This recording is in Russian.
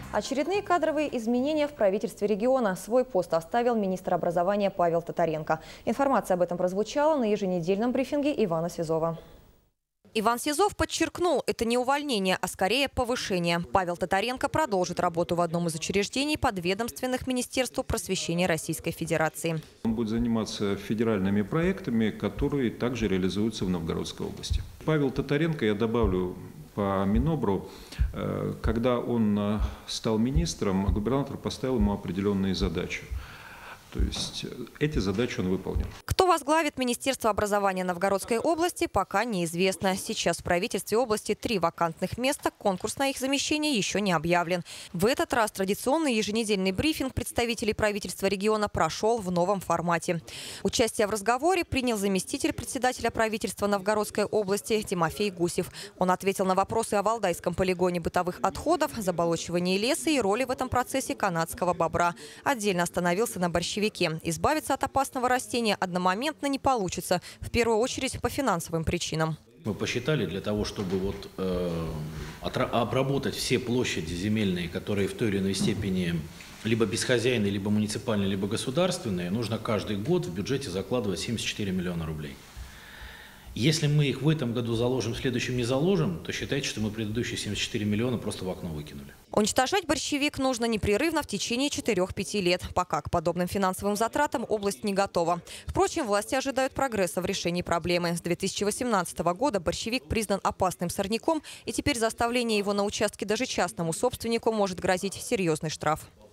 Очередные кадровые изменения в правительстве региона. Свой пост оставил министр образования Павел Татаренко. Информация об этом прозвучала на еженедельном брифинге Ивана Сизова. Иван Сизов подчеркнул, это не увольнение, а скорее повышение. Павел Татаренко продолжит работу в одном из учреждений подведомственных Министерству просвещения Российской Федерации. Он будет заниматься федеральными проектами, которые также реализуются в Новгородской области. Павел Татаренко, я добавлю по Минобру, когда он стал министром, губернатор поставил ему определенные задачи. То есть эти задачи он выполнил. Кто возглавит Министерство образования Новгородской области, пока неизвестно. Сейчас в правительстве области 3 вакантных места, конкурс на их замещение еще не объявлен. В этот раз традиционный еженедельный брифинг представителей правительства региона прошел в новом формате. Участие в разговоре принял заместитель председателя правительства Новгородской области Тимофей Гусев. Он ответил на вопросы о Валдайском полигоне бытовых отходов, заболочивании леса и роли в этом процессе канадского бобра. Отдельно остановился на борщевике. Избавиться от опасного растения одномоментно не получится, в первую очередь по финансовым причинам. Мы посчитали, для того, чтобы обработать все площади земельные, которые в той или иной степени либо бесхозяйные, либо муниципальные, либо государственные, нужно каждый год в бюджете закладывать 74 миллиона рублей. Если мы их в этом году заложим, в следующем не заложим, то считайте, что мы предыдущие 74 миллиона просто в окно выкинули. Уничтожать борщевик нужно непрерывно в течение 4-5 лет. Пока к подобным финансовым затратам область не готова. Впрочем, власти ожидают прогресса в решении проблемы. С 2018 года борщевик признан опасным сорняком, и теперь за оставление его на участке даже частному собственнику может грозить серьезный штраф.